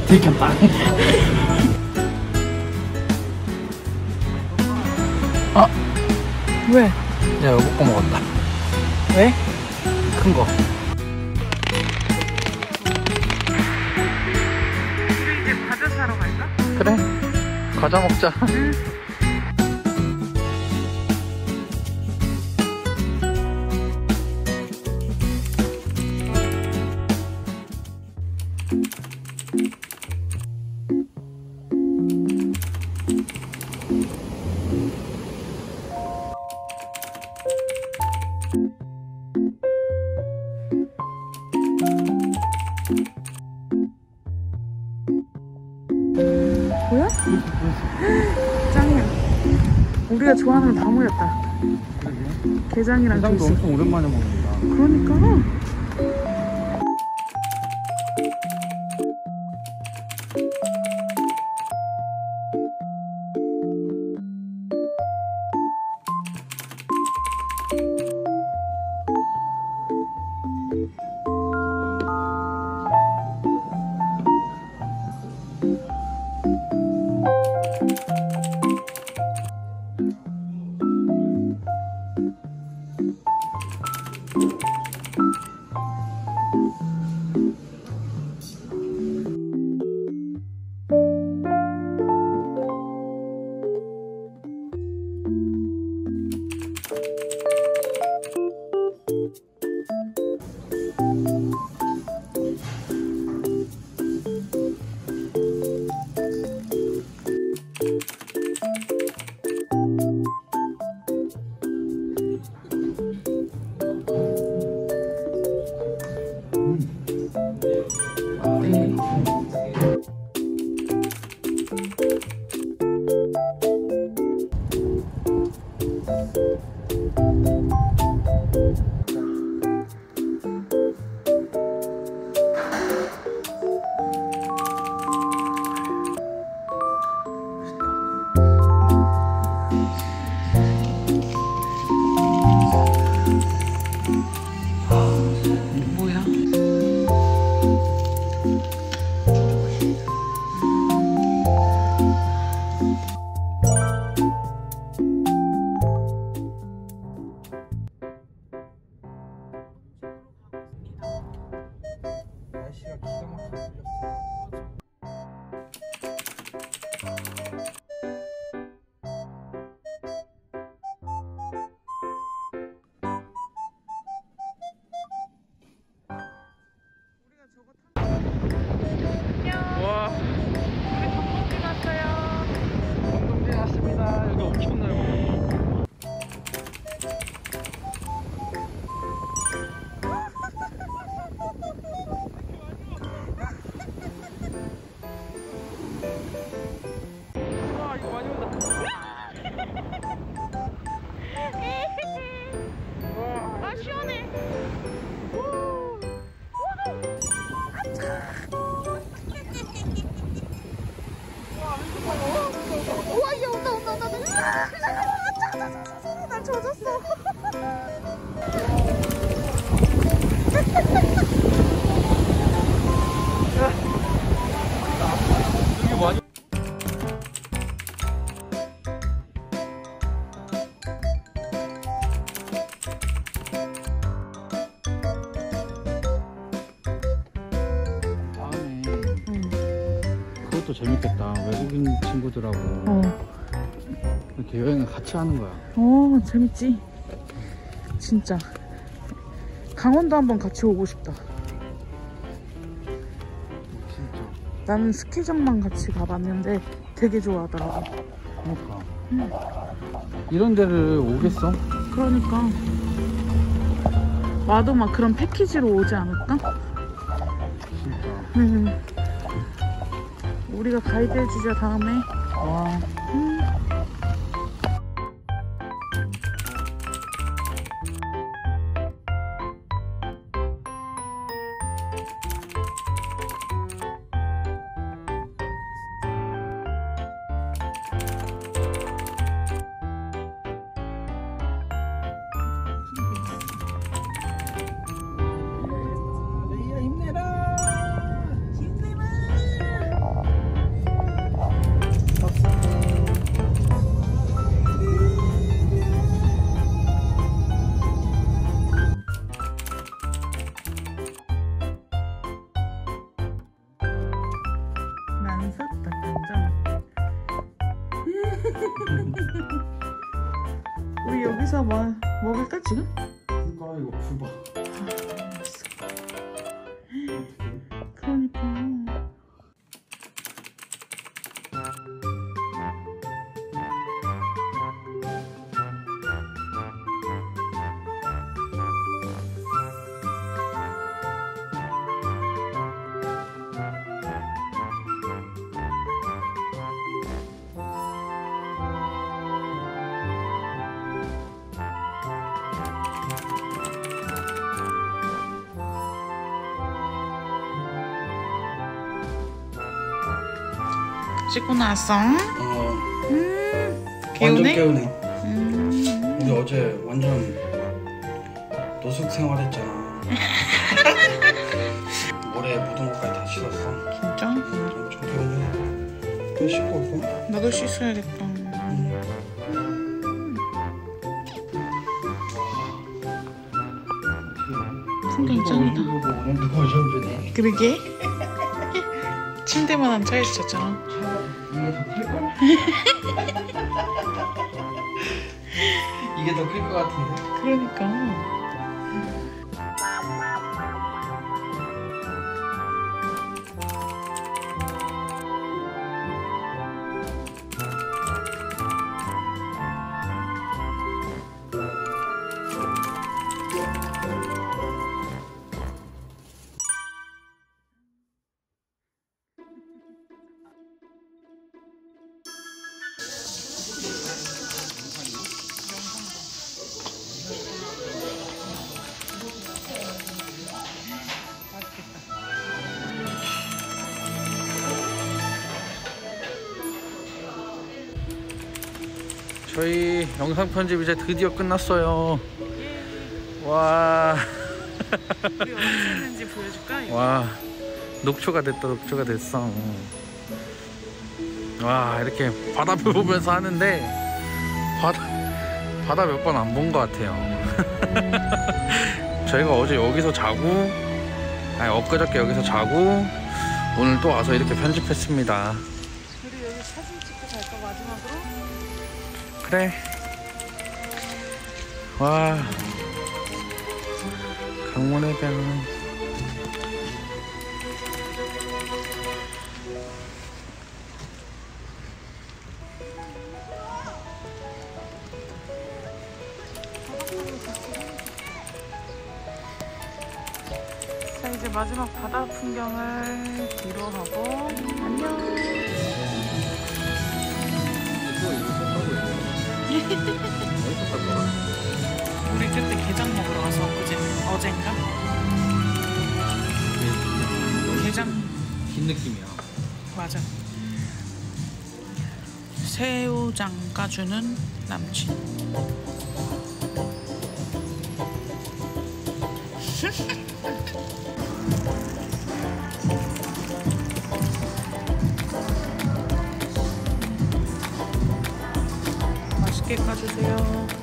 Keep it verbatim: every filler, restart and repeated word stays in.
들켰다. 아! 왜? 야, 이거 먹고 먹었다. 왜? 큰 거. 우리 이제 과자 사러 갈까? 그래. 과자 먹자. 응. 뭐야? 짱이야. 우리가 좋아하는 거 다 모였다. 게장이랑 게장도 김치. 엄청 오랜만에 먹는다. 그러니까. 날씨가 기가 막히게 풀렸어. 와, 우리 전복기 갔어요. 건동지 왔습니다. 여기 엄청 넓어. 와, 이거 많이 온다. 아 시원해. 우와 얘 온다 온다 온다. 나 젖었어. 여기 많이. 그것도 재밌겠다. 외국인 친구들하고 어. 이렇게 여행을 같이 하는 거야. 어 재밌지. 진짜. 강원도 한번 같이 오고 싶다. 진짜. 나는 스키장만 같이 가봤는데 되게 좋아하더라고. 그러니까. 응. 이런 데를 오겠어? 그러니까. 와도 막 그런 패키지로 오지 않을까? 진짜. 응. 우리가 가이드 해주자 다음에. 와. 응. 레이야 힘내라. 힘내라. 이거 뭐 먹을까 지금? 그러니까 이거 불 봐. 아, 맛있어. 그러니까. 씻고 나왔어? 어. 음, 완전 개운해? 개운해. 음. 우리 어제 완전 노숙 생활했잖아. 모래에 묻은 것까지 다 씻었어. 진짜? 응, 엄청 개운해. 또 씻고 올까? 나도 씻어야겠다. 응. 풍경 짱이다. 오늘도 버전주네. 그러게. 침대만 한 차에 있었잖아. 이게 더 클걸? 이게 더 클 것 같은데. 그러니까. 저희 영상 편집 이제 드디어 끝났어요. 와. 우리 어떻게 했는지 보여줄까? 이거? 와. 녹초가 됐다. 녹초가 됐어. 와, 이렇게 바다뷰 보면서 하는데 바다 바다 몇 번 안 본 것 같아요. 저희가 어제 여기서 자고, 아니 엊그저께 여기서 자고 오늘 또 와서 이렇게 편집했습니다. 우리 여기 사진 찍고 갈까 마지막으로? 그래. 와, 강문해변. 자, 이제 마지막 바다 풍경을 뒤로 하고 안녕. 우리 그때 게장 먹으러 가서 그제 어젠가? 게장 긴 느낌이야. 맞아. 새우장 까주는 남친. 맛있게 까주세요.